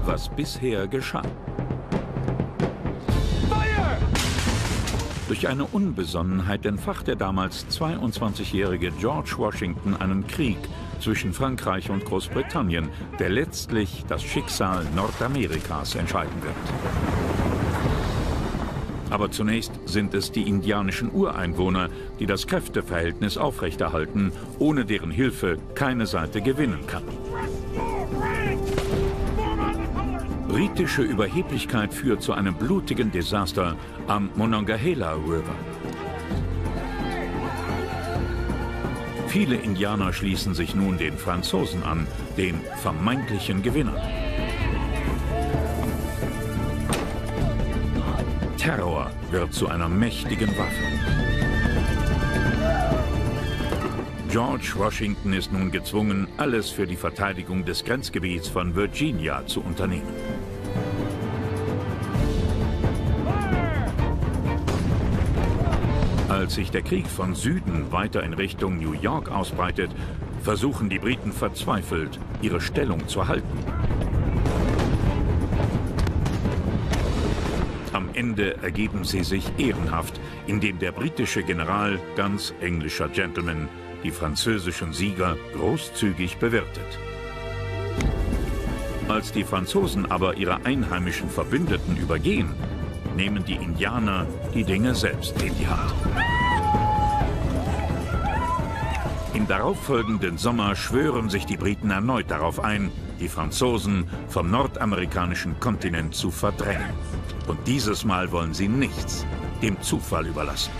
was bisher geschah. Durch eine Unbesonnenheit entfacht der damals 22-jährige George Washington einen Krieg zwischen Frankreich und Großbritannien, der letztlich das Schicksal Nordamerikas entscheiden wird. Aber zunächst sind es die indianischen Ureinwohner, die das Kräfteverhältnis aufrechterhalten, ohne deren Hilfe keine Seite gewinnen kann. Britische Überheblichkeit führt zu einem blutigen Desaster am Monongahela River. Viele Indianer schließen sich nun den Franzosen an, den vermeintlichen Gewinnern. Terror wird zu einer mächtigen Waffe. George Washington ist nun gezwungen, alles für die Verteidigung des Grenzgebiets von Virginia zu unternehmen. Als sich der Krieg von Süden weiter in Richtung New York ausbreitet, versuchen die Briten verzweifelt, ihre Stellung zu halten. Am Ende ergeben sie sich ehrenhaft, indem der britische General, ganz englischer Gentleman, die französischen Sieger großzügig bewirtet. Als die Franzosen aber ihre einheimischen Verbündeten übergehen, nehmen die Indianer die Dinge selbst in die Hand. Im darauffolgenden Sommer schwören sich die Briten erneut darauf ein, die Franzosen vom nordamerikanischen Kontinent zu verdrängen. Und dieses Mal wollen sie nichts dem Zufall überlassen.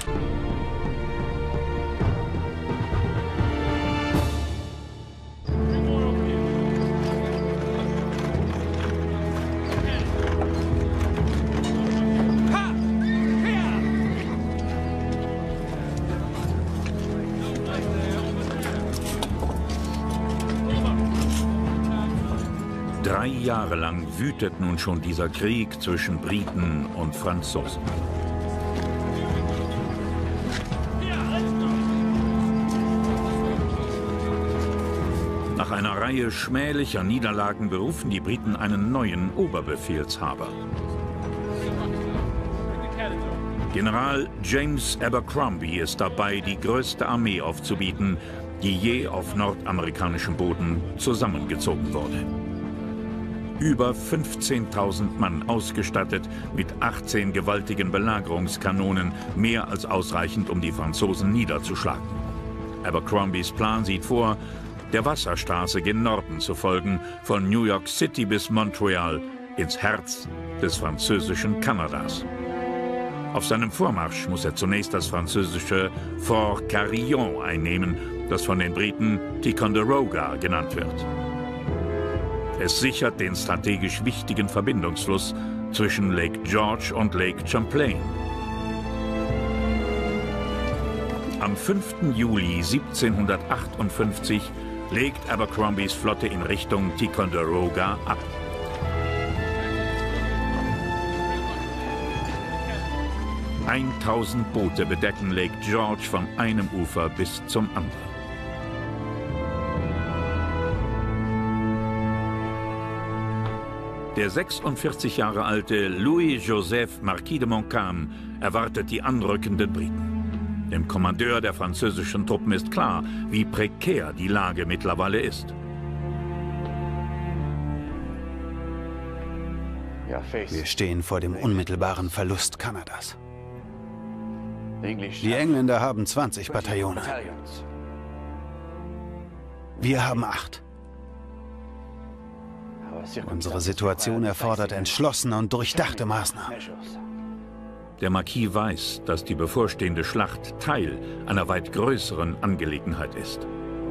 Jahre lang wütet nun schon dieser Krieg zwischen Briten und Franzosen. Nach einer Reihe schmählicher Niederlagen berufen die Briten einen neuen Oberbefehlshaber. General James Abercrombie ist dabei, die größte Armee aufzubieten, die je auf nordamerikanischem Boden zusammengezogen wurde. Über 15.000 Mann ausgestattet mit 18 gewaltigen Belagerungskanonen, mehr als ausreichend, um die Franzosen niederzuschlagen. Abercrombies Plan sieht vor, der Wasserstraße gen Norden zu folgen, von New York City bis Montreal, ins Herz des französischen Kanadas. Auf seinem Vormarsch muss er zunächst das französische Fort Carillon einnehmen, das von den Briten Ticonderoga genannt wird. Es sichert den strategisch wichtigen Verbindungsfluss zwischen Lake George und Lake Champlain. Am 5. Juli 1758 legt Abercrombies Flotte in Richtung Ticonderoga ab. »1000 Boote bedecken Lake George von einem Ufer bis zum anderen. Der 46 Jahre alte Louis-Joseph Marquis de Montcalm erwartet die anrückenden Briten. Dem Kommandeur der französischen Truppen ist klar, wie prekär die Lage mittlerweile ist. Wir stehen vor dem unmittelbaren Verlust Kanadas. Die Engländer haben 20 Bataillone. Wir haben 8. Unsere Situation erfordert entschlossene und durchdachte Maßnahmen. Der Marquis weiß, dass die bevorstehende Schlacht Teil einer weit größeren Angelegenheit ist.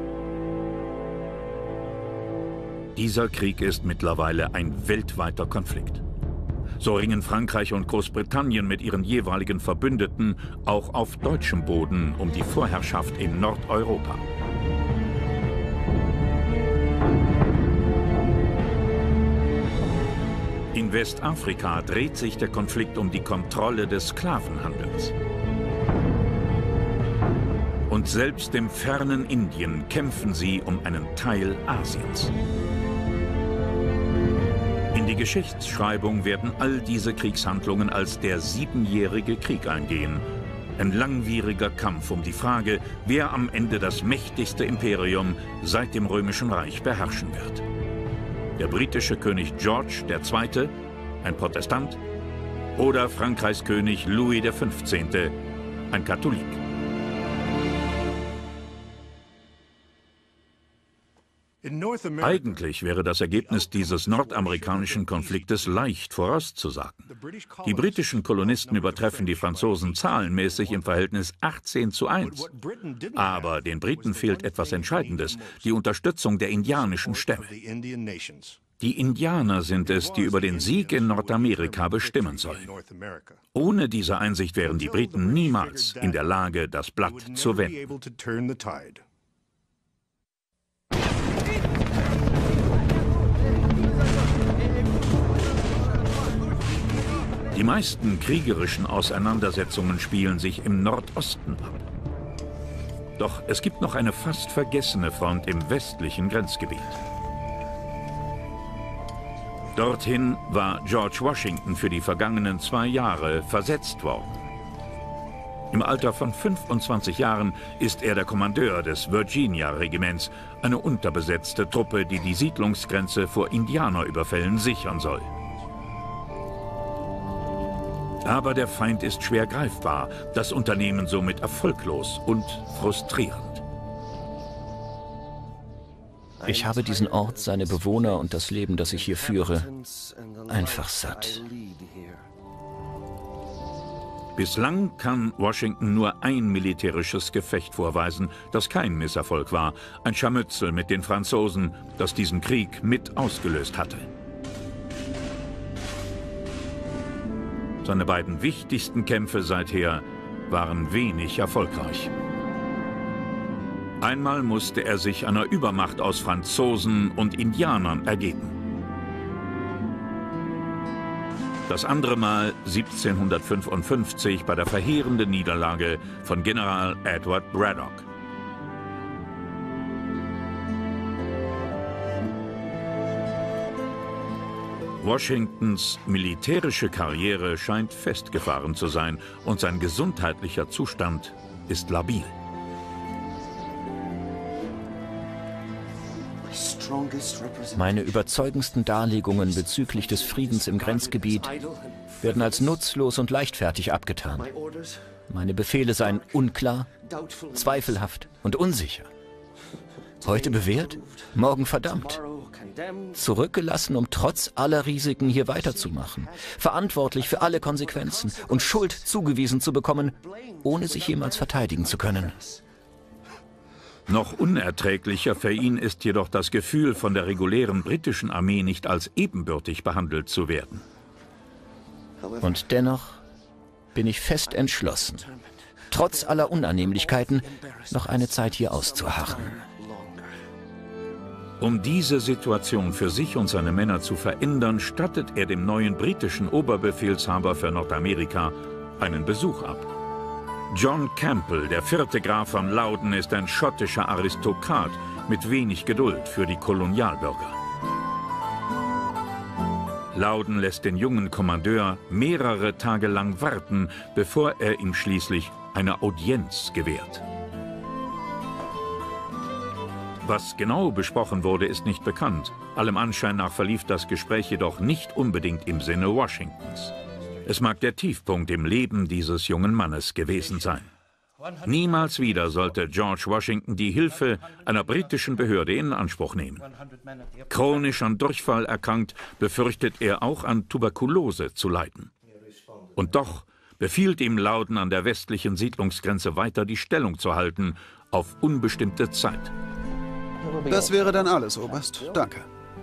Dieser Krieg ist mittlerweile ein weltweiter Konflikt. So ringen Frankreich und Großbritannien mit ihren jeweiligen Verbündeten auch auf deutschem Boden um die Vorherrschaft in Nordeuropa. In Westafrika dreht sich der Konflikt um die Kontrolle des Sklavenhandels. Und selbst im fernen Indien kämpfen sie um einen Teil Asiens. In die Geschichtsschreibung werden all diese Kriegshandlungen als der Siebenjährige Krieg eingehen. Ein langwieriger Kampf um die Frage, wer am Ende das mächtigste Imperium seit dem Römischen Reich beherrschen wird. Der britische König George II., ein Protestant, oder Frankreichs König Louis XV., ein Katholik. Eigentlich wäre das Ergebnis dieses nordamerikanischen Konfliktes leicht vorauszusagen. Die britischen Kolonisten übertreffen die Franzosen zahlenmäßig im Verhältnis 18:1. Aber den Briten fehlt etwas Entscheidendes: die Unterstützung der indianischen Stämme. Die Indianer sind es, die über den Sieg in Nordamerika bestimmen sollen. Ohne diese Einsicht wären die Briten niemals in der Lage, das Blatt zu wenden. Die meisten kriegerischen Auseinandersetzungen spielen sich im Nordosten ab. Doch es gibt noch eine fast vergessene Front im westlichen Grenzgebiet. Dorthin war George Washington für die vergangenen 2 Jahre versetzt worden. Im Alter von 25 Jahren ist er der Kommandeur des Virginia-Regiments, eine unterbesetzte Truppe, die die Siedlungsgrenze vor Indianerüberfällen sichern soll. Aber der Feind ist schwer greifbar, das Unternehmen somit erfolglos und frustrierend. Ich habe diesen Ort, seine Bewohner und das Leben, das ich hier führe, einfach satt. Bislang kann Washington nur ein militärisches Gefecht vorweisen, das kein Misserfolg war, ein Scharmützel mit den Franzosen, das diesen Krieg mit ausgelöst hatte. Seine beiden wichtigsten Kämpfe seither waren wenig erfolgreich. Einmal musste er sich einer Übermacht aus Franzosen und Indianern ergeben. Das andere Mal 1755 bei der verheerenden Niederlage von General Edward Braddock. Washingtons militärische Karriere scheint festgefahren zu sein und sein gesundheitlicher Zustand ist labil. Meine überzeugendsten Darlegungen bezüglich des Friedens im Grenzgebiet werden als nutzlos und leichtfertig abgetan. Meine Befehle seien unklar, zweifelhaft und unsicher. Heute bewährt, morgen verdammt. Zurückgelassen, um trotz aller Risiken hier weiterzumachen. Verantwortlich für alle Konsequenzen und Schuld zugewiesen zu bekommen, ohne sich jemals verteidigen zu können. Noch unerträglicher für ihn ist jedoch das Gefühl, von der regulären britischen Armee nicht als ebenbürtig behandelt zu werden. Und dennoch bin ich fest entschlossen, trotz aller Unannehmlichkeiten noch eine Zeit hier auszuharren. Um diese Situation für sich und seine Männer zu verändern, stattet er dem neuen britischen Oberbefehlshaber für Nordamerika einen Besuch ab. John Campbell, der 4. Graf von Loudon, ist ein schottischer Aristokrat mit wenig Geduld für die Kolonialbürger. Loudon lässt den jungen Kommandeur mehrere Tage lang warten, bevor er ihm schließlich eine Audienz gewährt. Was genau besprochen wurde, ist nicht bekannt. Allem Anschein nach verlief das Gespräch jedoch nicht unbedingt im Sinne Washingtons. Es mag der Tiefpunkt im Leben dieses jungen Mannes gewesen sein. Niemals wieder sollte George Washington die Hilfe einer britischen Behörde in Anspruch nehmen. Chronisch an Durchfall erkrankt, befürchtet er auch an Tuberkulose zu leiden. Und doch befiehlt ihm Loudon, an der westlichen Siedlungsgrenze weiter die Stellung zu halten, auf unbestimmte Zeit. Das wäre dann alles, Oberst. Danke.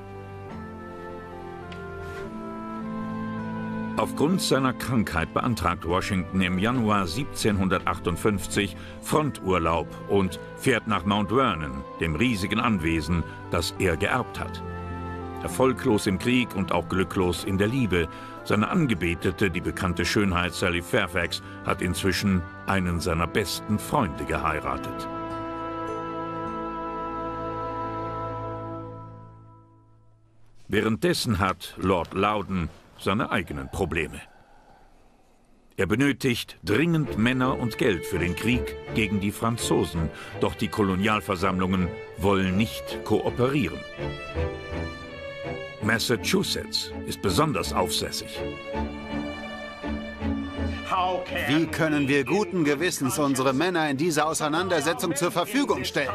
Aufgrund seiner Krankheit beantragt Washington im Januar 1758 Fronturlaub und fährt nach Mount Vernon, dem riesigen Anwesen, das er geerbt hat. Erfolglos im Krieg und auch glücklos in der Liebe. Seine Angebetete, die bekannte Schönheit Sally Fairfax, hat inzwischen einen seiner besten Freunde geheiratet. Währenddessen hat Lord Loudon seine eigenen Probleme. Er benötigt dringend Männer und Geld für den Krieg gegen die Franzosen, doch die Kolonialversammlungen wollen nicht kooperieren. Massachusetts ist besonders aufsässig. Wie können wir guten Gewissens unsere Männer in dieser Auseinandersetzung zur Verfügung stellen?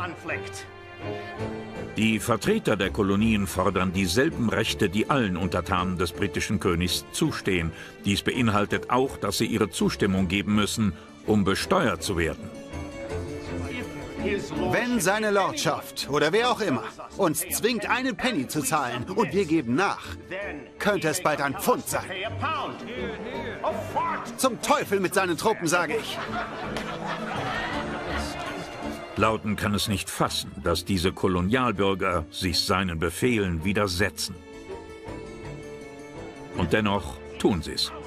Die Vertreter der Kolonien fordern dieselben Rechte, die allen Untertanen des britischen Königs zustehen. Dies beinhaltet auch, dass sie ihre Zustimmung geben müssen, um besteuert zu werden. Wenn seine Lordschaft oder wer auch immer uns zwingt, einen Penny zu zahlen und wir geben nach, könnte es bald ein Pfund sein. Zum Teufel mit seinen Truppen, sage ich. Loudon kann es nicht fassen, dass diese Kolonialbürger sich seinen Befehlen widersetzen. Und dennoch tun sie es.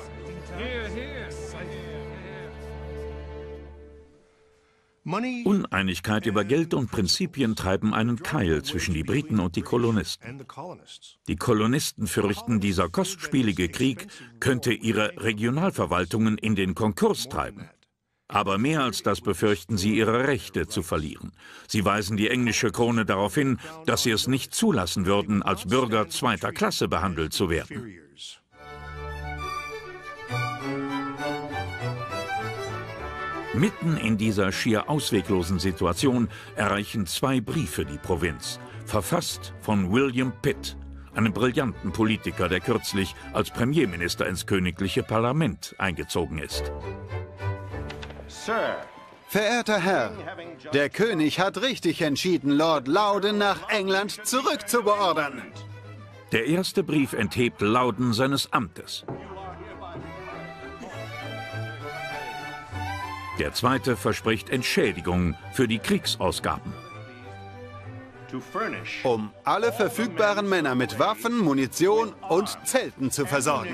Uneinigkeit über Geld und Prinzipien treiben einen Keil zwischen die Briten und die Kolonisten. Die Kolonisten fürchten, dieser kostspielige Krieg könnte ihre Regionalverwaltungen in den Konkurs treiben. Aber mehr als das befürchten sie, ihre Rechte zu verlieren. Sie weisen die englische Krone darauf hin, dass sie es nicht zulassen würden, als Bürger zweiter Klasse behandelt zu werden. Mitten in dieser schier ausweglosen Situation erreichen 2 Briefe die Provinz, verfasst von William Pitt, einem brillanten Politiker, der kürzlich als Premierminister ins königliche Parlament eingezogen ist. Verehrter Herr, der König hat richtig entschieden, Lord Loudon nach England zurückzubeordern. Der erste Brief enthebt Loudon seines Amtes. Der zweite verspricht Entschädigung für die Kriegsausgaben. Um alle verfügbaren Männer mit Waffen, Munition und Zelten zu versorgen.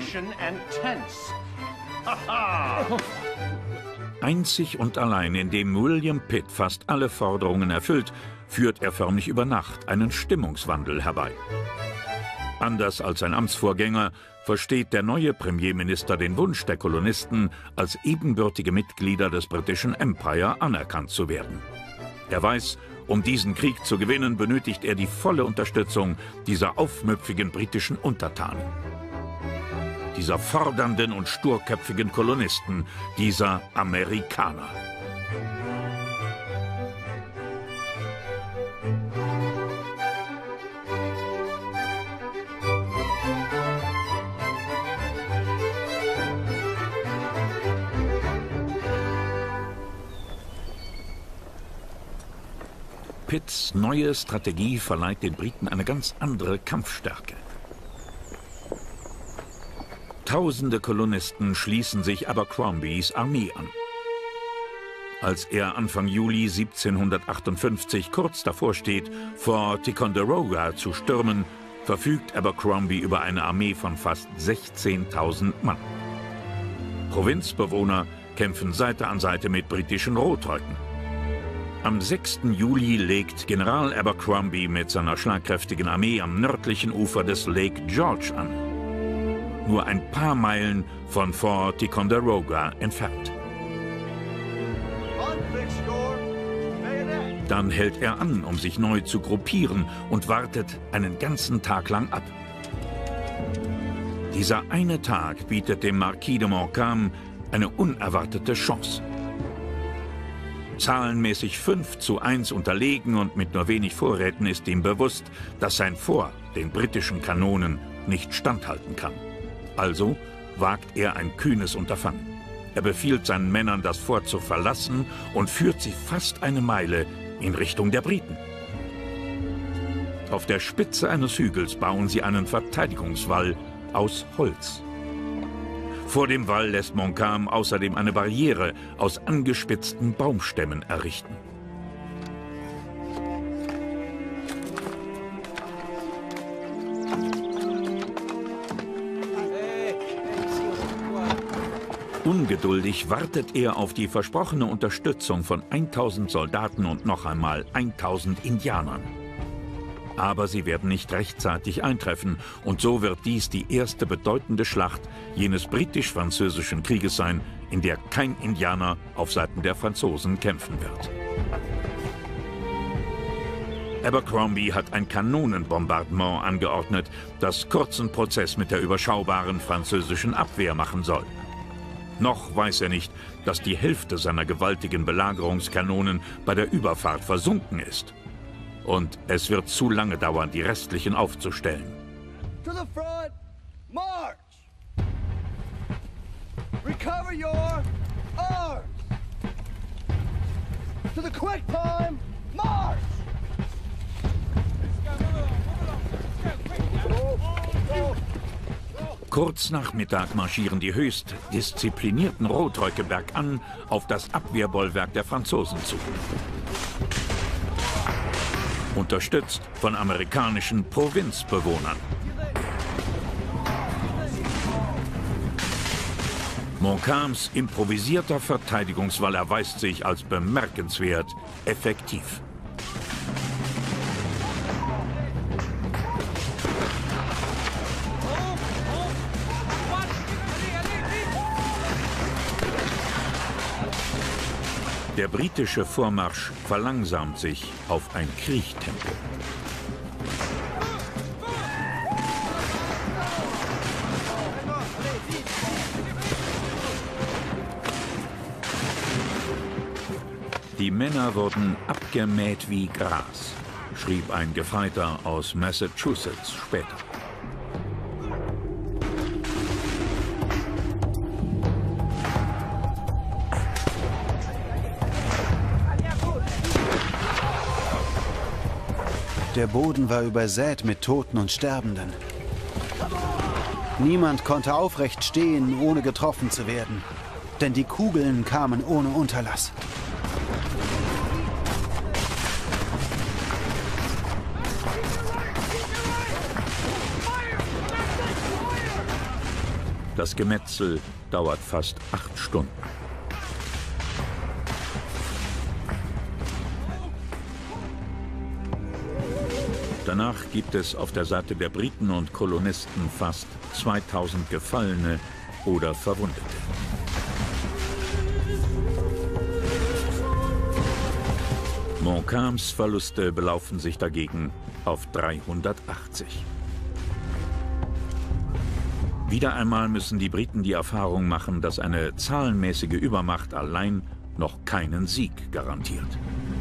Einzig und allein, indem William Pitt fast alle Forderungen erfüllt, führt er förmlich über Nacht einen Stimmungswandel herbei. Anders als sein Amtsvorgänger versteht der neue Premierminister den Wunsch der Kolonisten, als ebenbürtige Mitglieder des britischen Empire anerkannt zu werden. Er weiß, um diesen Krieg zu gewinnen, benötigt er die volle Unterstützung dieser aufmüpfigen britischen Untertanen. Dieser fordernden und sturköpfigen Kolonisten, dieser Amerikaner. Pitts neue Strategie verleiht den Briten eine ganz andere Kampfstärke. Tausende Kolonisten schließen sich Abercrombies Armee an. Als er Anfang Juli 1758 kurz davor steht, Fort Ticonderoga zu stürmen, verfügt Abercrombie über eine Armee von fast 16.000 Mann. Provinzbewohner kämpfen Seite an Seite mit britischen Rothäuten. Am 6. Juli legt General Abercrombie mit seiner schlagkräftigen Armee am nördlichen Ufer des Lake George an. Nur ein paar Meilen von Fort Ticonderoga entfernt. Dann hält er an, um sich neu zu gruppieren und wartet einen ganzen Tag lang ab. Dieser eine Tag bietet dem Marquis de Montcalm eine unerwartete Chance. Zahlenmäßig 5:1 unterlegen und mit nur wenig Vorräten ist ihm bewusst, dass sein Fort den britischen Kanonen nicht standhalten kann. Also wagt er ein kühnes Unterfangen. Er befiehlt seinen Männern, das Fort zu verlassen und führt sie fast eine Meile in Richtung der Briten. Auf der Spitze eines Hügels bauen sie einen Verteidigungswall aus Holz. Vor dem Wall lässt Montcalm außerdem eine Barriere aus angespitzten Baumstämmen errichten. Ungeduldig wartet er auf die versprochene Unterstützung von 1000 Soldaten und noch einmal 1000 Indianern. Aber sie werden nicht rechtzeitig eintreffen und so wird dies die erste bedeutende Schlacht jenes britisch-französischen Krieges sein, in der kein Indianer auf Seiten der Franzosen kämpfen wird. Abercrombie hat ein Kanonenbombardement angeordnet, das kurzen Prozess mit der überschaubaren französischen Abwehr machen soll. Noch weiß er nicht, dass die Hälfte seiner gewaltigen Belagerungskanonen bei der Überfahrt versunken ist. Und es wird zu lange dauern, die restlichen aufzustellen. To the front, march! Recover your arms! To the quick time, march! Kurz nach Mittag marschieren die höchst disziplinierten Rotröcke bergan auf das Abwehrbollwerk der Franzosen zu. Unterstützt von amerikanischen Provinzbewohnern. Montcalms improvisierter Verteidigungswall erweist sich als bemerkenswert effektiv. Der britische Vormarsch verlangsamt sich auf ein Kriechtempo. Die Männer wurden abgemäht wie Gras, schrieb ein Gefreiter aus Massachusetts später. Der Boden war übersät mit Toten und Sterbenden. Niemand konnte aufrecht stehen, ohne getroffen zu werden, denn die Kugeln kamen ohne Unterlass. Das Gemetzel dauert fast 8 Stunden. Danach gibt es auf der Seite der Briten und Kolonisten fast 2000 Gefallene oder Verwundete. Montcalms Verluste belaufen sich dagegen auf 380. Wieder einmal müssen die Briten die Erfahrung machen, dass eine zahlenmäßige Übermacht allein noch keinen Sieg garantiert.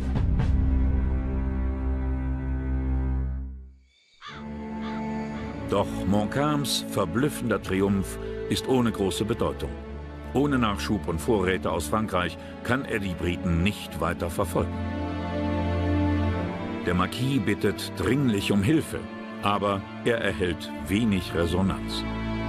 Doch Montcalms verblüffender Triumph ist ohne große Bedeutung. Ohne Nachschub und Vorräte aus Frankreich kann er die Briten nicht weiter verfolgen. Der Marquis bittet dringlich um Hilfe, aber er erhält wenig Resonanz.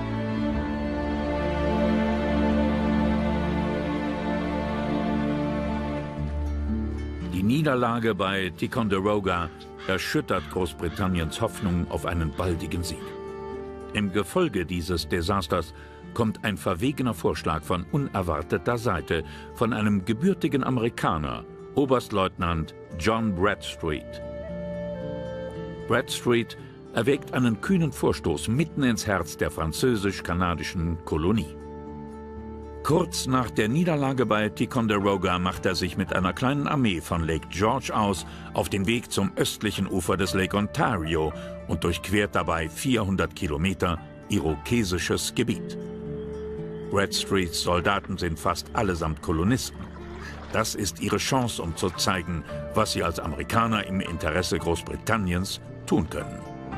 Die Niederlage bei Ticonderoga erschüttert Großbritanniens Hoffnung auf einen baldigen Sieg. Im Gefolge dieses Desasters kommt ein verwegener Vorschlag von unerwarteter Seite von einem gebürtigen Amerikaner, Oberstleutnant John Bradstreet. Bradstreet erwägt einen kühnen Vorstoß mitten ins Herz der französisch-kanadischen Kolonie. Kurz nach der Niederlage bei Ticonderoga macht er sich mit einer kleinen Armee von Lake George aus auf den Weg zum östlichen Ufer des Lake Ontario und durchquert dabei 400 Kilometer irokesisches Gebiet. Bradstreets Soldaten sind fast allesamt Kolonisten. Das ist ihre Chance, um zu zeigen, was sie als Amerikaner im Interesse Großbritanniens tun können.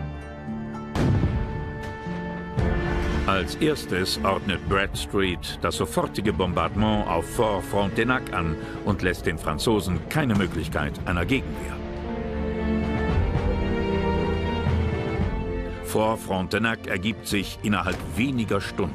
Als erstes ordnet Bradstreet das sofortige Bombardement auf Fort Frontenac an und lässt den Franzosen keine Möglichkeit einer Gegenwehr. Fort Frontenac ergibt sich innerhalb weniger Stunden.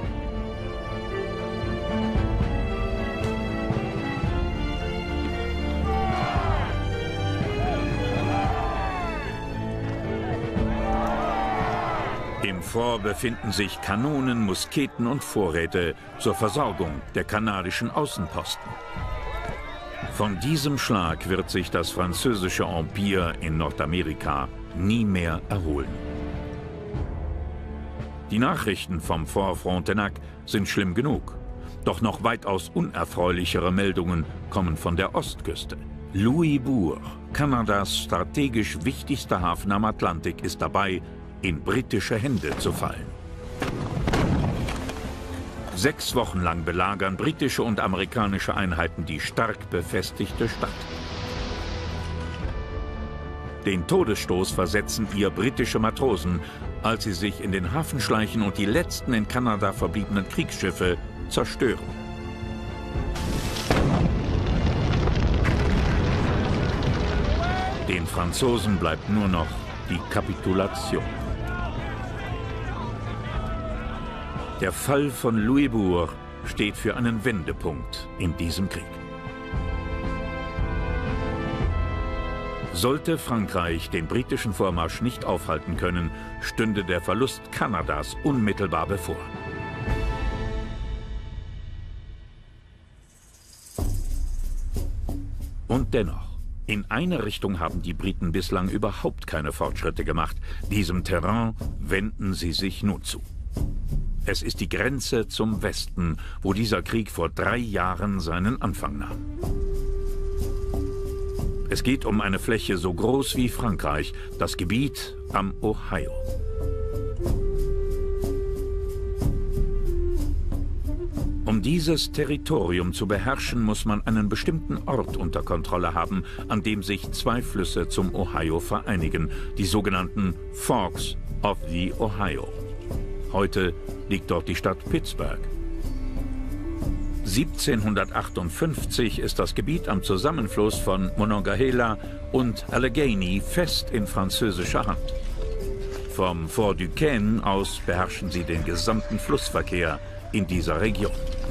Im Fort befinden sich Kanonen, Musketen und Vorräte zur Versorgung der kanadischen Außenposten. Von diesem Schlag wird sich das französische Empire in Nordamerika nie mehr erholen. Die Nachrichten vom Fort Frontenac sind schlimm genug. Doch noch weitaus unerfreulichere Meldungen kommen von der Ostküste. Louisbourg, Kanadas strategisch wichtigster Hafen am Atlantik, ist dabei, in britische Hände zu fallen. 6 Wochen lang belagern britische und amerikanische Einheiten die stark befestigte Stadt. Den Todesstoß versetzen ihr britische Matrosen, als sie sich in den Hafen schleichen und die letzten in Kanada verbliebenen Kriegsschiffe zerstören. Den Franzosen bleibt nur noch die Kapitulation. Der Fall von Louisbourg steht für einen Wendepunkt in diesem Krieg. Sollte Frankreich den britischen Vormarsch nicht aufhalten können, stünde der Verlust Kanadas unmittelbar bevor. Und dennoch, in eine Richtung haben die Briten bislang überhaupt keine Fortschritte gemacht. Diesem Terrain wenden sie sich nun zu. Es ist die Grenze zum Westen, wo dieser Krieg vor 3 Jahren seinen Anfang nahm. Es geht um eine Fläche so groß wie Frankreich, das Gebiet am Ohio. Um dieses Territorium zu beherrschen, muss man einen bestimmten Ort unter Kontrolle haben, an dem sich 2 Flüsse zum Ohio vereinigen, die sogenannten Forks of the Ohio. Heute liegt dort die Stadt Pittsburgh. 1758 ist das Gebiet am Zusammenfluss von Monongahela und Allegheny fest in französischer Hand. Vom Fort Duquesne aus beherrschen sie den gesamten Flussverkehr in dieser Region.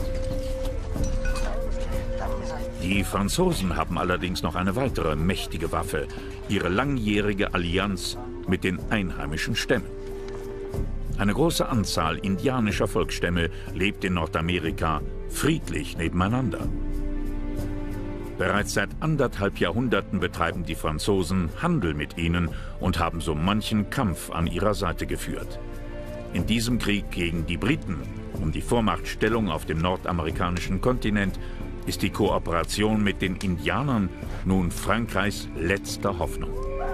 Die Franzosen haben allerdings noch eine weitere mächtige Waffe, ihre langjährige Allianz mit den einheimischen Stämmen. Eine große Anzahl indianischer Volksstämme lebt in Nordamerika friedlich nebeneinander. Bereits seit 1,5 Jahrhunderten betreiben die Franzosen Handel mit ihnen und haben so manchen Kampf an ihrer Seite geführt. In diesem Krieg gegen die Briten um die Vormachtstellung auf dem nordamerikanischen Kontinent ist die Kooperation mit den Indianern nun Frankreichs letzte Hoffnung.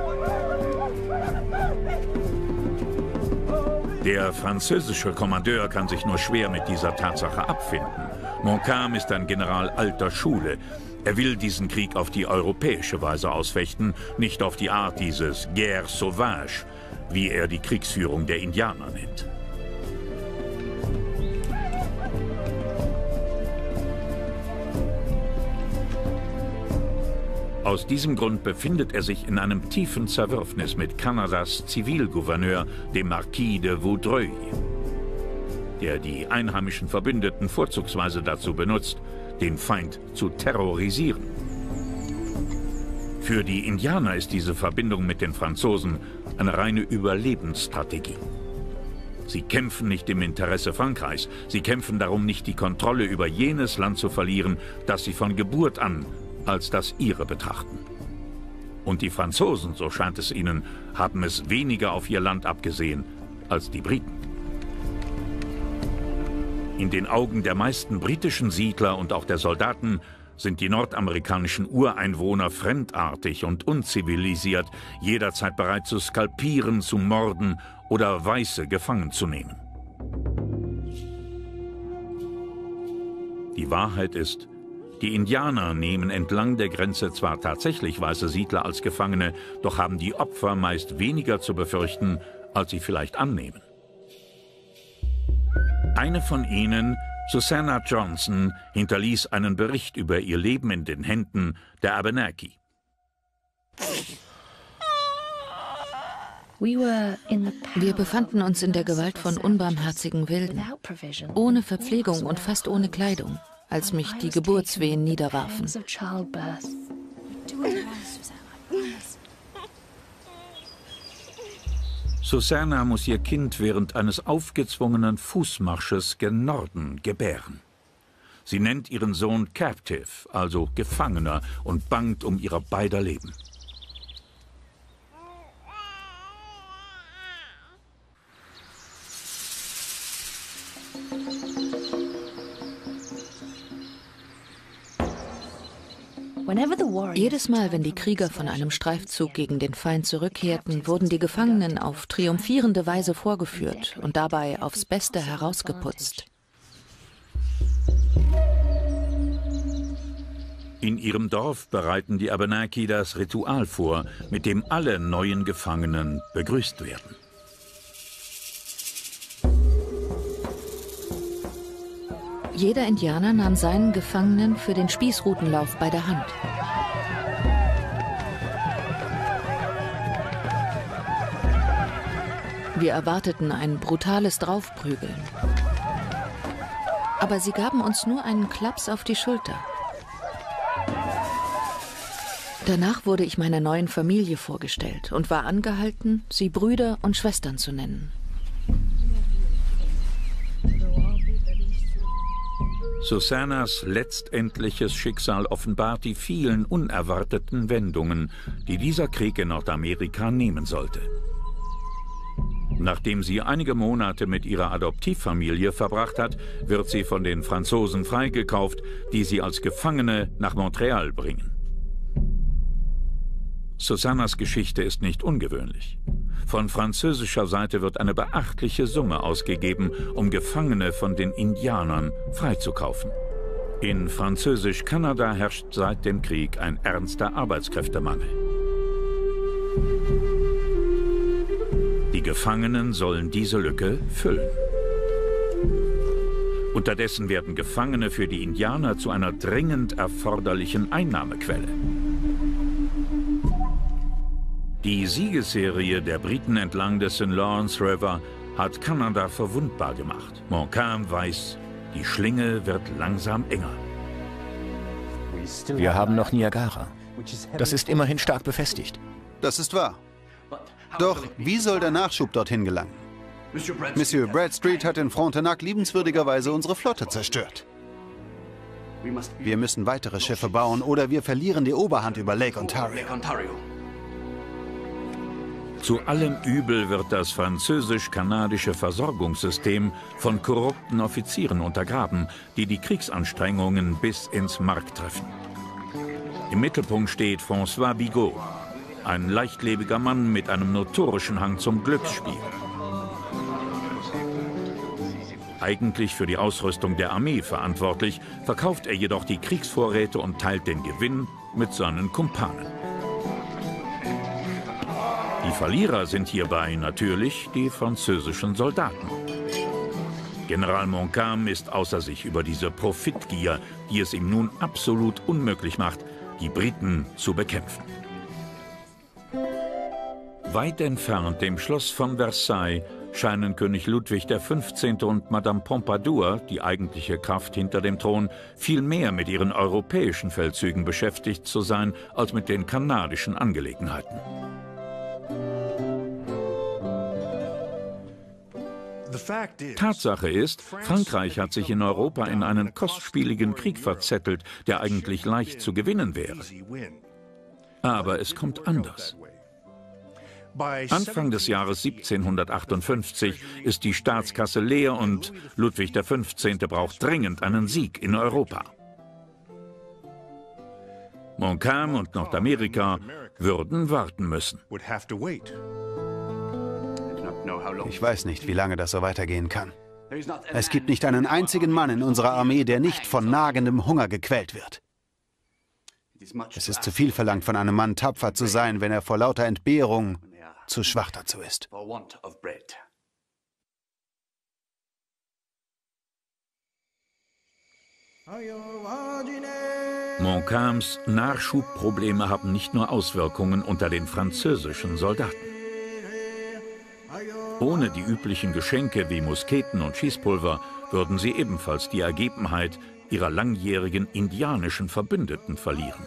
Der französische Kommandeur kann sich nur schwer mit dieser Tatsache abfinden. Montcalm ist ein General alter Schule. Er will diesen Krieg auf die europäische Weise ausfechten, nicht auf die Art dieses Guerre sauvage, wie er die Kriegsführung der Indianer nennt. Aus diesem Grund befindet er sich in einem tiefen Zerwürfnis mit Kanadas Zivilgouverneur, dem Marquis de Vaudreuil, der die einheimischen Verbündeten vorzugsweise dazu benutzt, den Feind zu terrorisieren. Für die Indianer ist diese Verbindung mit den Franzosen eine reine Überlebensstrategie. Sie kämpfen nicht im Interesse Frankreichs, sie kämpfen darum, nicht die Kontrolle über jenes Land zu verlieren, das sie von Geburt an als das ihre betrachten. Und die Franzosen, so scheint es ihnen, haben es weniger auf ihr Land abgesehen als die Briten. In den Augen der meisten britischen Siedler und auch der Soldaten sind die nordamerikanischen Ureinwohner fremdartig und unzivilisiert, jederzeit bereit zu skalpieren, zu morden oder Weiße gefangen zu nehmen. Die Wahrheit ist, die Indianer nehmen entlang der Grenze zwar tatsächlich weiße Siedler als Gefangene, doch haben die Opfer meist weniger zu befürchten, als sie vielleicht annehmen. Eine von ihnen, Susanna Johnson, hinterließ einen Bericht über ihr Leben in den Händen der Abenaki. Wir befanden uns in der Gewalt von unbarmherzigen Wilden, ohne Verpflegung und fast ohne Kleidung, als mich die Geburtswehen niederwarfen. Susanna muss ihr Kind während eines aufgezwungenen Fußmarsches gen Norden gebären. Sie nennt ihren Sohn Captive, also Gefangener, und bangt um ihrer beider Leben. Jedes Mal, wenn die Krieger von einem Streifzug gegen den Feind zurückkehrten, wurden die Gefangenen auf triumphierende Weise vorgeführt und dabei aufs Beste herausgeputzt. In ihrem Dorf bereiten die Abenaki das Ritual vor, mit dem alle neuen Gefangenen begrüßt werden. Jeder Indianer nahm seinen Gefangenen für den Spießrutenlauf bei der Hand. Wir erwarteten ein brutales Draufprügeln. Aber sie gaben uns nur einen Klaps auf die Schulter. Danach wurde ich meiner neuen Familie vorgestellt und war angehalten, sie Brüder und Schwestern zu nennen. Susannas letztendliches Schicksal offenbart die vielen unerwarteten Wendungen, die dieser Krieg in Nordamerika nehmen sollte. Nachdem sie einige Monate mit ihrer Adoptivfamilie verbracht hat, wird sie von den Franzosen freigekauft, die sie als Gefangene nach Montreal bringen. Susannas Geschichte ist nicht ungewöhnlich. Von französischer Seite wird eine beachtliche Summe ausgegeben, um Gefangene von den Indianern freizukaufen. In Französisch-Kanada herrscht seit dem Krieg ein ernster Arbeitskräftemangel. Die Gefangenen sollen diese Lücke füllen. Unterdessen werden Gefangene für die Indianer zu einer dringend erforderlichen Einnahmequelle. Die Siegesserie der Briten entlang des St. Lawrence River hat Kanada verwundbar gemacht. Montcalm weiß, die Schlinge wird langsam enger. Wir haben noch Niagara. Das ist immerhin stark befestigt. Das ist wahr. Doch wie soll der Nachschub dorthin gelangen? Monsieur Bradstreet hat in Frontenac liebenswürdigerweise unsere Flotte zerstört. Wir müssen weitere Schiffe bauen oder wir verlieren die Oberhand über Lake Ontario. Zu allem Übel wird das französisch-kanadische Versorgungssystem von korrupten Offizieren untergraben, die die Kriegsanstrengungen bis ins Mark treffen. Im Mittelpunkt steht François Bigot, ein leichtlebiger Mann mit einem notorischen Hang zum Glücksspiel. Eigentlich für die Ausrüstung der Armee verantwortlich, verkauft er jedoch die Kriegsvorräte und teilt den Gewinn mit seinen Kumpanen. Die Verlierer sind hierbei natürlich die französischen Soldaten. General Montcalm ist außer sich über diese Profitgier, die es ihm nun absolut unmöglich macht, die Briten zu bekämpfen. Weit entfernt dem Schloss von Versailles scheinen König Ludwig XV. Und Madame Pompadour, die eigentliche Kraft hinter dem Thron, viel mehr mit ihren europäischen Feldzügen beschäftigt zu sein, als mit den kanadischen Angelegenheiten. Tatsache ist, Frankreich hat sich in Europa in einen kostspieligen Krieg verzettelt, der eigentlich leicht zu gewinnen wäre. Aber es kommt anders. Anfang des Jahres 1758 ist die Staatskasse leer und Ludwig XV. Braucht dringend einen Sieg in Europa. Montcalm und Nordamerika würden warten müssen. Ich weiß nicht, wie lange das so weitergehen kann. Es gibt nicht einen einzigen Mann in unserer Armee, der nicht von nagendem Hunger gequält wird. Es ist zu viel verlangt von einem Mann, tapfer zu sein, wenn er vor lauter Entbehrung zu schwach dazu ist. Montcalms Nachschubprobleme haben nicht nur Auswirkungen unter den französischen Soldaten. Ohne die üblichen Geschenke wie Musketen und Schießpulver würden sie ebenfalls die Ergebenheit ihrer langjährigen indianischen Verbündeten verlieren.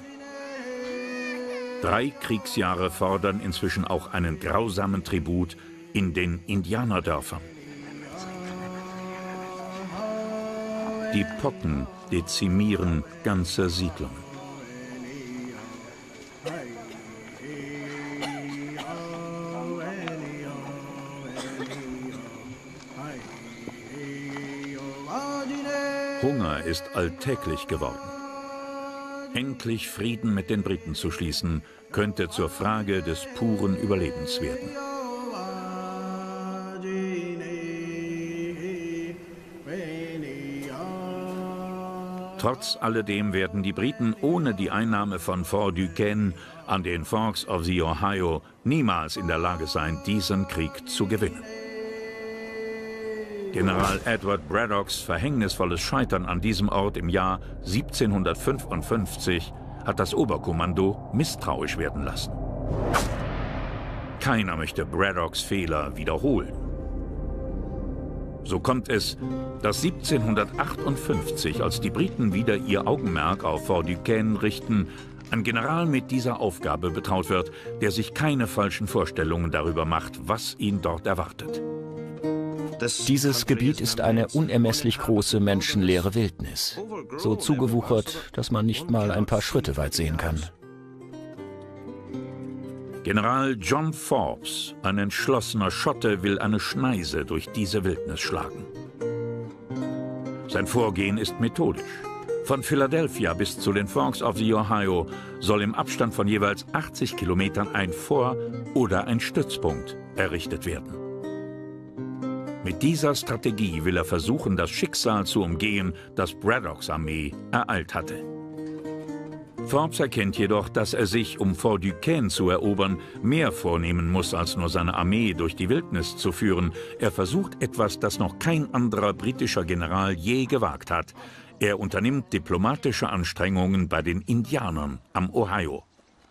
3 Kriegsjahre fordern inzwischen auch einen grausamen Tribut in den Indianerdörfern. Die Pocken dezimieren ganze Siedlungen. Hunger ist alltäglich geworden. Endlich Frieden mit den Briten zu schließen, könnte zur Frage des puren Überlebens werden. Trotz alledem werden die Briten ohne die Einnahme von Fort Duquesne an den Forks of the Ohio niemals in der Lage sein, diesen Krieg zu gewinnen. General Edward Braddocks verhängnisvolles Scheitern an diesem Ort im Jahr 1755 hat das Oberkommando misstrauisch werden lassen. Keiner möchte Braddocks Fehler wiederholen. So kommt es, dass 1758, als die Briten wieder ihr Augenmerk auf Fort Duquesne richten, ein General mit dieser Aufgabe betraut wird, der sich keine falschen Vorstellungen darüber macht, was ihn dort erwartet. Dieses Gebiet ist eine unermesslich große menschenleere Wildnis, so zugewuchert, dass man nicht mal ein paar Schritte weit sehen kann. General John Forbes, ein entschlossener Schotte, will eine Schneise durch diese Wildnis schlagen. Sein Vorgehen ist methodisch. Von Philadelphia bis zu den Forks of the Ohio soll im Abstand von jeweils 80 Kilometern ein Vor- oder ein Stützpunkt errichtet werden. Mit dieser Strategie will er versuchen, das Schicksal zu umgehen, das Braddocks Armee ereilt hatte. Forbes erkennt jedoch, dass er sich, um Fort Duquesne zu erobern, mehr vornehmen muss, als nur seine Armee durch die Wildnis zu führen. Er versucht etwas, das noch kein anderer britischer General je gewagt hat. Er unternimmt diplomatische Anstrengungen bei den Indianern am Ohio.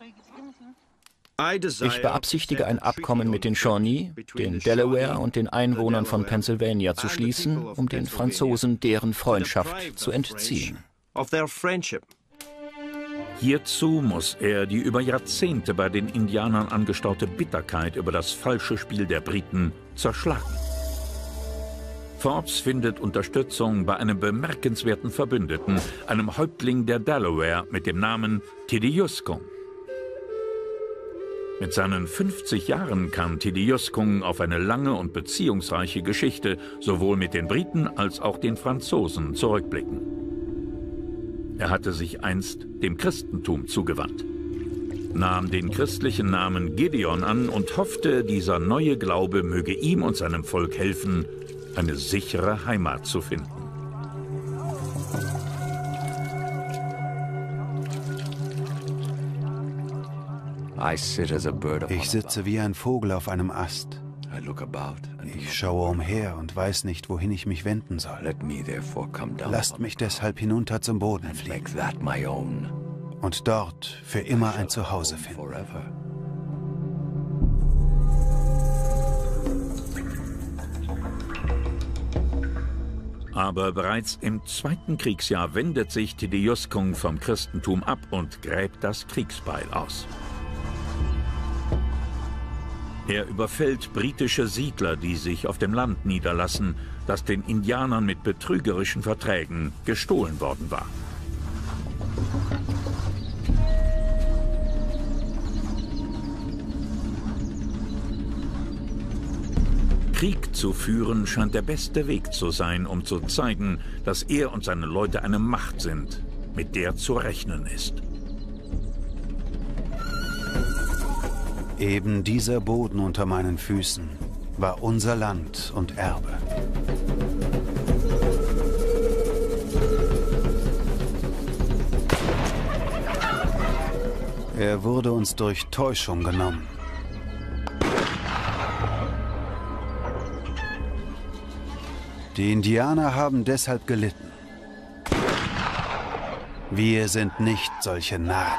Ich beabsichtige, ein Abkommen mit den Shawnee, den Delaware und den Einwohnern von Pennsylvania zu schließen, um den Franzosen deren Freundschaft zu entziehen. Hierzu muss er die über Jahrzehnte bei den Indianern angestaute Bitterkeit über das falsche Spiel der Briten zerschlagen. Forbes findet Unterstützung bei einem bemerkenswerten Verbündeten, einem Häuptling der Delaware mit dem Namen Tidiuscung. Mit seinen 50 Jahren kann Tidiuscung auf eine lange und beziehungsreiche Geschichte sowohl mit den Briten als auch den Franzosen zurückblicken. Er hatte sich einst dem Christentum zugewandt, nahm den christlichen Namen Gideon an und hoffte, dieser neue Glaube möge ihm und seinem Volk helfen, eine sichere Heimat zu finden. Ich sitze wie ein Vogel auf einem Ast. Ich schaue umher und weiß nicht, wohin ich mich wenden soll. Lasst mich deshalb hinunter zum Boden fliegen und dort für immer ein Zuhause finden. Aber bereits im zweiten Kriegsjahr wendet sich Tidiuscung vom Christentum ab und gräbt das Kriegsbeil aus. Er überfällt britische Siedler, die sich auf dem Land niederlassen, das den Indianern mit betrügerischen Verträgen gestohlen worden war. Krieg zu führen scheint der beste Weg zu sein, um zu zeigen, dass er und seine Leute eine Macht sind, mit der zu rechnen ist. Eben dieser Boden unter meinen Füßen war unser Land und Erbe. Er wurde uns durch Täuschung genommen. Die Indianer haben deshalb gelitten. Wir sind nicht solche Narren.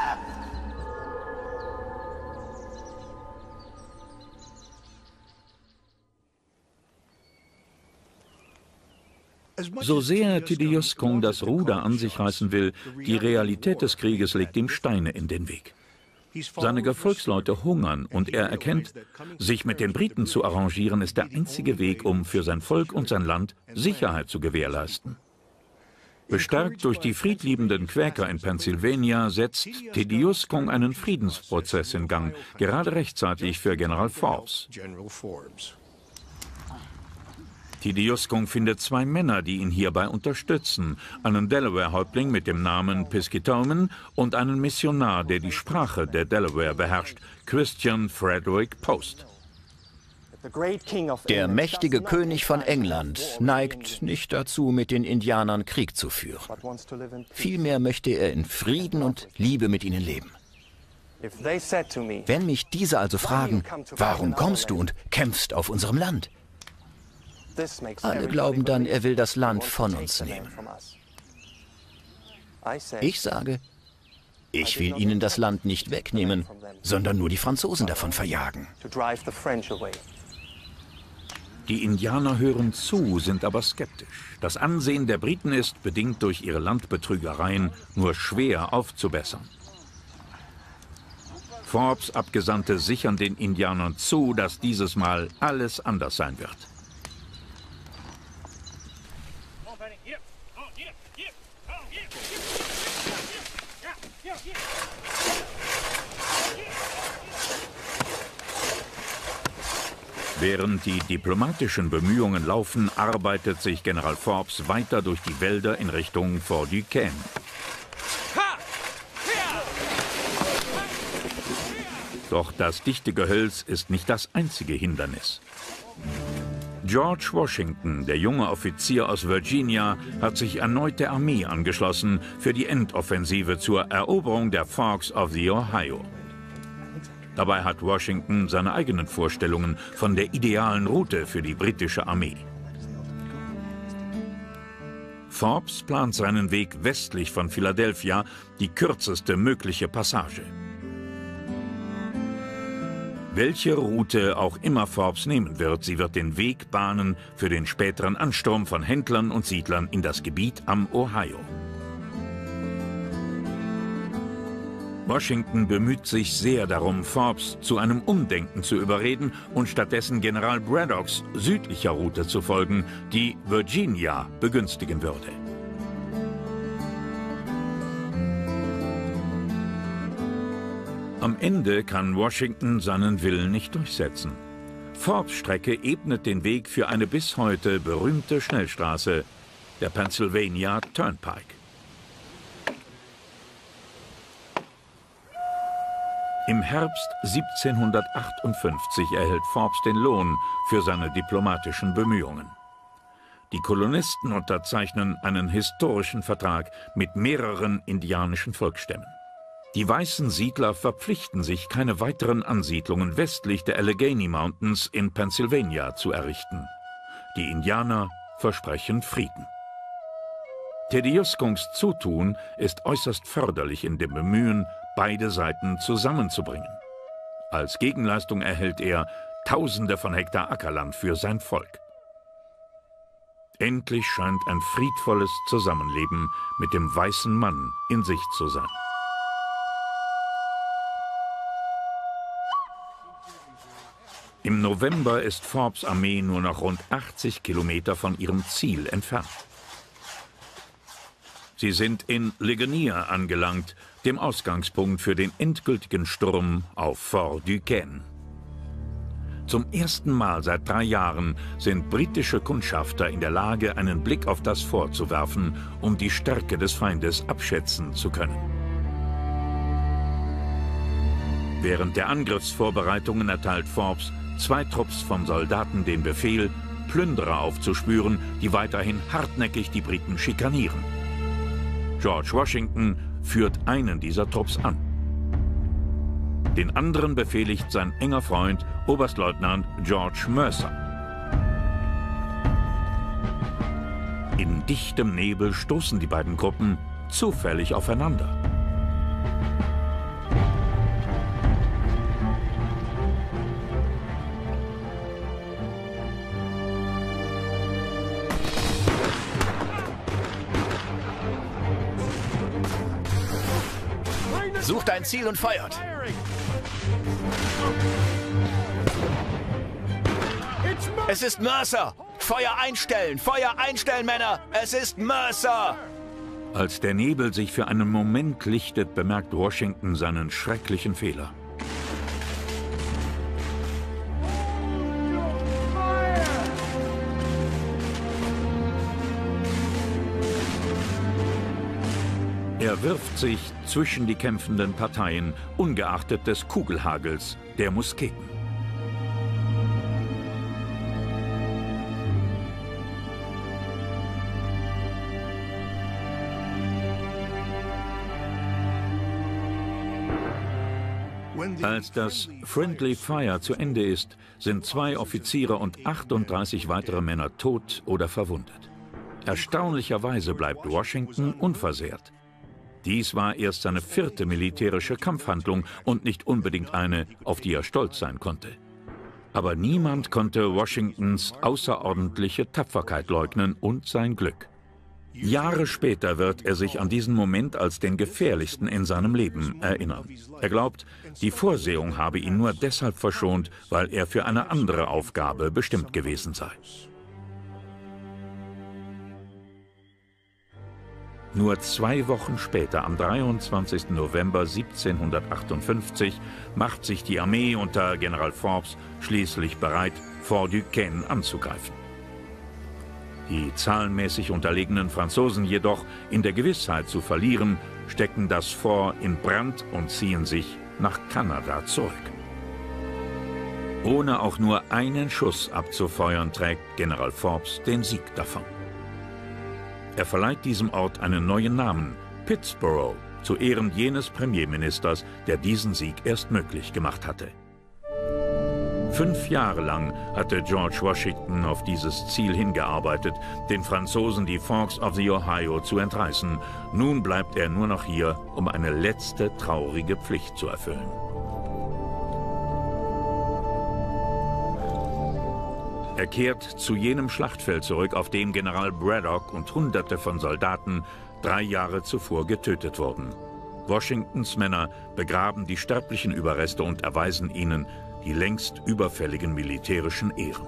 So sehr Tidiuscung das Ruder an sich reißen will, die Realität des Krieges legt ihm Steine in den Weg. Seine Gefolgsleute hungern und er erkennt, sich mit den Briten zu arrangieren, ist der einzige Weg, um für sein Volk und sein Land Sicherheit zu gewährleisten. Bestärkt durch die friedliebenden Quäker in Pennsylvania setzt Tidiuscung einen Friedensprozess in Gang, gerade rechtzeitig für General Forbes. Tidiuskung findet 2 Männer, die ihn hierbei unterstützen. Einen Delaware-Häuptling mit dem Namen Piscatoman und einen Missionar, der die Sprache der Delaware beherrscht, Christian Frederick Post. Der mächtige König von England neigt nicht dazu, mit den Indianern Krieg zu führen. Vielmehr möchte er in Frieden und Liebe mit ihnen leben. Wenn mich diese also fragen, warum kommst du und kämpfst auf unserem Land? Alle glauben dann, er will das Land von uns nehmen. Ich sage, ich will ihnen das Land nicht wegnehmen, sondern nur die Franzosen davon verjagen. Die Indianer hören zu, sind aber skeptisch. Das Ansehen der Briten ist, bedingt durch ihre Landbetrügereien, nur schwer aufzubessern. Forbes' Abgesandte sichern den Indianern zu, dass dieses Mal alles anders sein wird. Während die diplomatischen Bemühungen laufen, arbeitet sich General Forbes weiter durch die Wälder in Richtung Fort Duquesne. Doch das dichte Gehölz ist nicht das einzige Hindernis. George Washington, der junge Offizier aus Virginia, hat sich erneut der Armee angeschlossen für die Endoffensive zur Eroberung der Forks of the Ohio. Dabei hat Washington seine eigenen Vorstellungen von der idealen Route für die britische Armee. Forbes plant seinen Weg westlich von Philadelphia, die kürzeste mögliche Passage. Welche Route auch immer Forbes nehmen wird, sie wird den Weg bahnen für den späteren Ansturm von Händlern und Siedlern in das Gebiet am Ohio. Washington bemüht sich sehr darum, Forbes zu einem Umdenken zu überreden und stattdessen General Braddocks südlicher Route zu folgen, die Virginia begünstigen würde. Am Ende kann Washington seinen Willen nicht durchsetzen. Forbes' Strecke ebnet den Weg für eine bis heute berühmte Schnellstraße, der Pennsylvania Turnpike. Im Herbst 1758 erhält Forbes den Lohn für seine diplomatischen Bemühungen. Die Kolonisten unterzeichnen einen historischen Vertrag mit mehreren indianischen Volksstämmen. Die weißen Siedler verpflichten sich, keine weiteren Ansiedlungen westlich der Allegheny Mountains in Pennsylvania zu errichten. Die Indianer versprechen Frieden. Tidiuskungs Zutun ist äußerst förderlich in dem Bemühen, beide Seiten zusammenzubringen. Als Gegenleistung erhält er Tausende von Hektar Ackerland für sein Volk. Endlich scheint ein friedvolles Zusammenleben mit dem weißen Mann in Sicht zu sein. Im November ist Forbes' Armee nur noch rund 80 Kilometer von ihrem Ziel entfernt. Sie sind in Ligonier angelangt, dem Ausgangspunkt für den endgültigen Sturm auf Fort Duquesne. Zum ersten Mal seit 3 Jahren sind britische Kundschafter in der Lage, einen Blick auf das Fort zu werfen, um die Stärke des Feindes abschätzen zu können. Während der Angriffsvorbereitungen erteilt Forbes 2 Trupps von Soldaten den Befehl, Plünderer aufzuspüren, die weiterhin hartnäckig die Briten schikanieren. George Washington führt einen dieser Trupps an. Den anderen befehligt sein enger Freund, Oberstleutnant George Mercer. In dichtem Nebel stoßen die beiden Gruppen zufällig aufeinander. Sucht ein Ziel und feuert. Es ist Mercer! Feuer einstellen, Männer! Es ist Mercer! Als der Nebel sich für einen Moment lichtet, bemerkt Washington seinen schrecklichen Fehler. Er wirft sich zwischen die kämpfenden Parteien, ungeachtet des Kugelhagels der Musketen. Als das Friendly Fire zu Ende ist, sind 2 Offiziere und 38 weitere Männer tot oder verwundet. Erstaunlicherweise bleibt Washington unversehrt. Dies war erst seine 4. militärische Kampfhandlung und nicht unbedingt eine, auf die er stolz sein konnte. Aber niemand konnte Washingtons außerordentliche Tapferkeit leugnen und sein Glück. Jahre später wird er sich an diesen Moment als den gefährlichsten in seinem Leben erinnern. Er glaubt, die Vorsehung habe ihn nur deshalb verschont, weil er für eine andere Aufgabe bestimmt gewesen sei. Nur 2 Wochen später, am 23. November 1758, macht sich die Armee unter General Forbes schließlich bereit, Fort Duquesne anzugreifen. Die zahlenmäßig unterlegenen Franzosen jedoch, in der Gewissheit zu verlieren, stecken das Fort in Brand und ziehen sich nach Kanada zurück. Ohne auch nur einen Schuss abzufeuern, trägt General Forbes den Sieg davon. Er verleiht diesem Ort einen neuen Namen, Pittsburgh, zu Ehren jenes Premierministers, der diesen Sieg erst möglich gemacht hatte. 5 Jahre lang hatte George Washington auf dieses Ziel hingearbeitet, den Franzosen die Forks of the Ohio zu entreißen. Nun bleibt er nur noch hier, um eine letzte traurige Pflicht zu erfüllen. Er kehrt zu jenem Schlachtfeld zurück, auf dem General Braddock und Hunderte von Soldaten 3 Jahre zuvor getötet wurden. Washingtons Männer begraben die sterblichen Überreste und erweisen ihnen die längst überfälligen militärischen Ehren.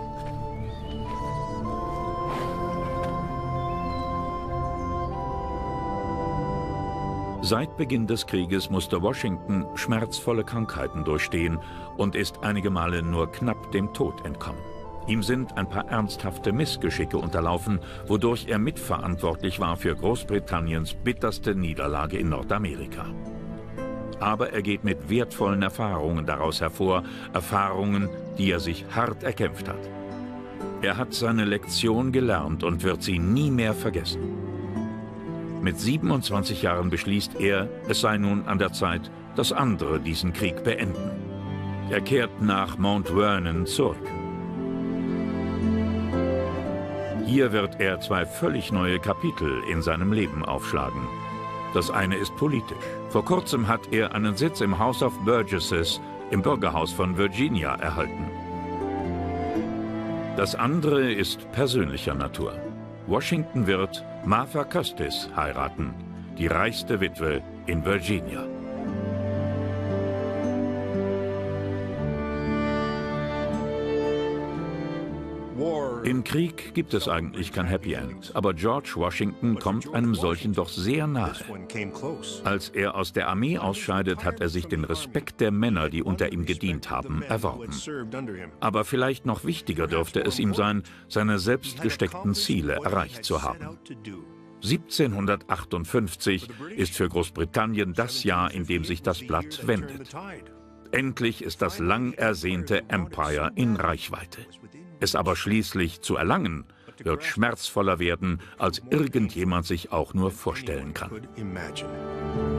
Seit Beginn des Krieges musste Washington schmerzvolle Krankheiten durchstehen und ist einige Male nur knapp dem Tod entkommen. Ihm sind ein paar ernsthafte Missgeschicke unterlaufen, wodurch er mitverantwortlich war für Großbritanniens bitterste Niederlage in Nordamerika. Aber er geht mit wertvollen Erfahrungen daraus hervor, Erfahrungen, die er sich hart erkämpft hat. Er hat seine Lektion gelernt und wird sie nie mehr vergessen. Mit 27 Jahren beschließt er, es sei nun an der Zeit, dass andere diesen Krieg beenden. Er kehrt nach Mount Vernon zurück. Hier wird er 2 völlig neue Kapitel in seinem Leben aufschlagen. Das eine ist politisch. Vor kurzem hat er einen Sitz im House of Burgesses im Bürgerhaus von Virginia erhalten. Das andere ist persönlicher Natur. Washington wird Martha Custis heiraten, die reichste Witwe in Virginia. Im Krieg gibt es eigentlich kein Happy End, aber George Washington kommt einem solchen doch sehr nahe. Als er aus der Armee ausscheidet, hat er sich den Respekt der Männer, die unter ihm gedient haben, erworben. Aber vielleicht noch wichtiger dürfte es ihm sein, seine selbst gesteckten Ziele erreicht zu haben. 1758 ist für Großbritannien das Jahr, in dem sich das Blatt wendet. Endlich ist das lang ersehnte Empire in Reichweite. Es aber schließlich zu erlangen, wird schmerzvoller werden, als irgendjemand sich auch nur vorstellen kann.